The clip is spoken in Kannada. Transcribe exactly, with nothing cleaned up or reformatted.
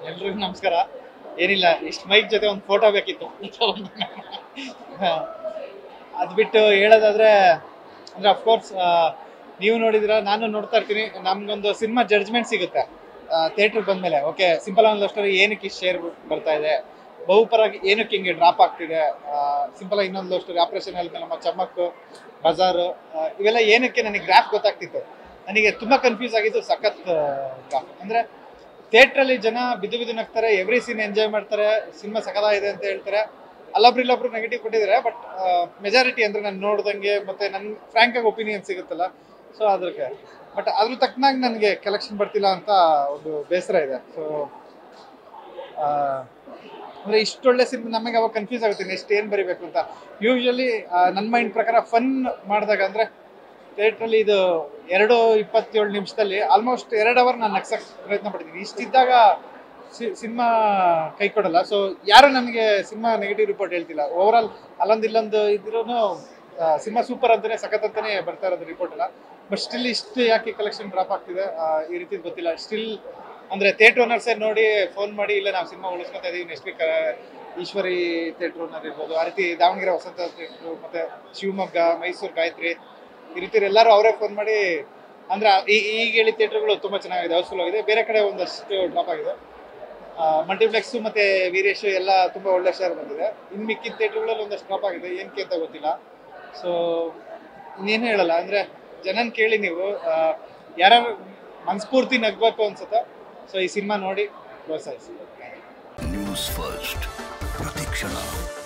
ಎಲ್ರಿಗೂ ನಮಸ್ಕಾರ. ಏನಿಲ್ಲ, ಇಷ್ಟು ಮೈಕ್ ಜೊತೆ ಒಂದು ಫೋಟೋ ಬೇಕಿತ್ತು. ಅದು ಬಿಟ್ಟು ಹೇಳೋದಾದ್ರೆ ಅಂದ್ರೆ ಅಫ್ಕೋರ್ಸ್ ನೀವು ನೋಡಿದ್ರ, ನಾನು ನೋಡ್ತಾ ಇರ್ತೀನಿ. ನಮ್ಗೊಂದು ಸಿನಿಮಾ ಜಡ್ಜ್ಮೆಂಟ್ ಸಿಗುತ್ತೆ ಥಿಯೇಟ್ರಿಗೆ ಬಂದ್ಮೇಲೆ. ಓಕೆ, ಸಿಂಪಲ್ ಆಗಿ ಲವ್ ಸ್ಟೋರಿ ಏನಕ್ಕೆ ಇಷ್ಟು ಶೇರ್ ಬರ್ತಾ ಇದೆ, ಬಹುಪರಾಗಿ ಏನಕ್ಕೆ ಹಿಂಗೆ ಡ್ರಾಪ್ ಆಗ್ತಿದೆ, ಸಿಂಪಲ್ ಆಗಿ ಇನ್ನೊಂದು ಲವ್ ಸ್ಟೋರಿ ಆಪರೇಷನ್ ಅಲ್ಲಿ ನಮ್ಮ ಚಮ್ಮಕ್ ಬಜಾರ್, ಇವೆಲ್ಲ ಏನಕ್ಕೆ ನನಗೆ ಗ್ರಾಫ್ ಗೊತ್ತಾಗ್ತಿತ್ತು. ನನಗೆ ತುಂಬಾ ಕನ್ಫ್ಯೂಸ್ ಆಗಿದ್ದು ಸಖತ್ ಗ್ರಾಫ್. ಅಂದ್ರೆ ಥಿಯೇಟ್ರಲ್ಲಿ ಜನ ಬಿದ್ದು ಬಿದ್ದು ನಗ್ತಾರೆ, ಎವ್ರಿ ಸೀನ್ ಎಂಜಾಯ್ ಮಾಡ್ತಾರೆ, ಸಿನಿಮಾ ಸಖತ್ತಾಗಿದೆ ಅಂತ ಹೇಳ್ತಾರೆ. ಅಲ್ಲೊಬ್ರು ಇಲ್ಲೊಬ್ರು ನೆಗೆಟಿವ್ ಕೊಟ್ಟಿದ್ದಾರೆ, ಬಟ್ ಮೆಜಾರಿಟಿ ಅಂದ್ರೆ ನಾನು ನೋಡ್ದಂಗೆ ಮತ್ತೆ ನನ್ ಫ್ರಾಂಕ್ ಆಗಿ ಒಪಿನಿಯನ್ ಸಿಗುತ್ತಲ್ಲ, ಸೊ ಅದಕ್ಕೆ. ಬಟ್ ಅದ್ರ ತಕ್ಕನಾಗಿ ನನಗೆ ಕಲೆಕ್ಷನ್ ಬರ್ತಿಲ್ಲ ಅಂತ ಒಂದು ಬೇಸರ ಇದೆ. ಸೊ ಅಂದ್ರೆ ಇಷ್ಟೊಳ್ಳೆ ಸಿನಿಮಾ ನಮಗೆ ಅವಾಗ ಕನ್ಫ್ಯೂಸ್ ಆಗುತ್ತೆ ನೆಕ್ಸ್ಟ್ ಏನ್ ಬರಿಬೇಕು ಅಂತ. ಯೂಶಲಿ ನನ್ನ ಮೈಂಡ್ ಪ್ರಕಾರ ಫನ್ ಮಾಡಿದಾಗ ಅಂದ್ರೆ ಥಿಯೇಟ್ರಲ್ಲಿ ಇದು ಎರಡು ಇಪ್ಪತ್ತೇಳು ನಿಮಿಷದಲ್ಲಿ ಆಲ್ಮೋಸ್ಟ್ ಎರಡು ಅವರ್ ನಾನು ನಗ್ಸಕ್ ಪ್ರಯತ್ನ ಪಡ್ತೀನಿ. ಇಷ್ಟಿದ್ದಾಗ ಸಿನಿಮಾ ಕೈ ಕೊಡಲ್ಲ. ಸೊ ಯಾರು ನನಗೆ ಸಿನಿಮಾ ನೆಗೆಟಿವ್ ರಿಪೋರ್ಟ್ ಹೇಳ್ತಿಲ್ಲ. ಓವರ್ ಆಲ್ ಅಲ್ಲೊಂದು ಇಲ್ಲೊಂದು ಇದ್ರೂ ಸಿನಿಮಾ ಸೂಪರ್ ಅಂತಾನೆ ಸಖತ್ ಅಂತಾನೆ ಬರ್ತಾ ಇರೋದು ರಿಪೋರ್ಟ್ ಎಲ್ಲ. ಬಟ್ ಸ್ಟಿಲ್ ಇಷ್ಟು ಯಾಕೆ ಕಲೆಕ್ಷನ್ ಡ್ರಾಪ್ ಆಗ್ತಿದೆ ಈ ರೀತಿ ಗೊತ್ತಿಲ್ಲ. ಸ್ಟಿಲ್ ಅಂದ್ರೆ ಥಿಯೇಟರ್ ಓನರ್ಸೇ ನೋಡಿ ಫೋನ್ ಮಾಡಿ, ಇಲ್ಲ ನಾವು ಸಿನಿಮಾ ಉಳಿಸ್ಕೊತಾ ಇದೀವಿ, next week Eshwari theatre owner ಇರ್ಬೋದು, ಆ ರೀತಿ ದಾವಣಗೆರೆ ವಸಂತ ಥಿಯೇಟ್ರು, ಮತ್ತೆ ಶಿವಮೊಗ್ಗ, ಮೈಸೂರು ಗಾಯತ್ರಿ, ಈ ರೀತಿ ಎಲ್ಲರೂ ಅವರೇ ಫೋನ್ ಮಾಡಿ ಅಂದ್ರೆ ಈಗ ಹೇಳಿ ಥಿಯೇಟರ್ಗಳು ತುಂಬಾ ಚೆನ್ನಾಗಿದೆ, ಹೌಸ್ಫುಲ್ ಆಗಿದೆ. ಬೇರೆ ಕಡೆ ಒಂದಷ್ಟು ಡ್ರಾಪ್ ಆಗಿದೆ. ಮಲ್ಟಿಪ್ಲೆಕ್ಸ್ ಮತ್ತೆ ವೀರೇಶ್ ಎಲ್ಲ ತುಂಬಾ ಒಳ್ಳೆ ಶೇರ್ ಬಂದಿದೆ. ಇನ್ನು ಮಿಕ್ಕಿದ ಥಿಯೇಟರ್ಗಳಲ್ಲಿ ಒಂದಷ್ಟು ಡ್ರಾಪ್ ಆಗಿದೆ, ಏನಕ್ಕೆ ಅಂತ ಗೊತ್ತಿಲ್ಲ. ಸೊ ಇನ್ನೇನು ಹೇಳಲ್ಲ. ಅಂದ್ರೆ ಜನನ್ ಕೇಳಿ ನೀವು ಯಾರು ಮನಸ್ಫೂರ್ತಿ ನಗ್ಬೇಕು ಅನ್ಸುತ್ತೆ, ಸೊ ಈ ಸಿನಿಮಾ ನೋಡಿ ಪ್ರೋತ್ಸಾಹಿಸಿ. ನ್ಯೂಸ್ ಫಸ್ಟ್ ಪ್ರತಿಕ್ಷಣ.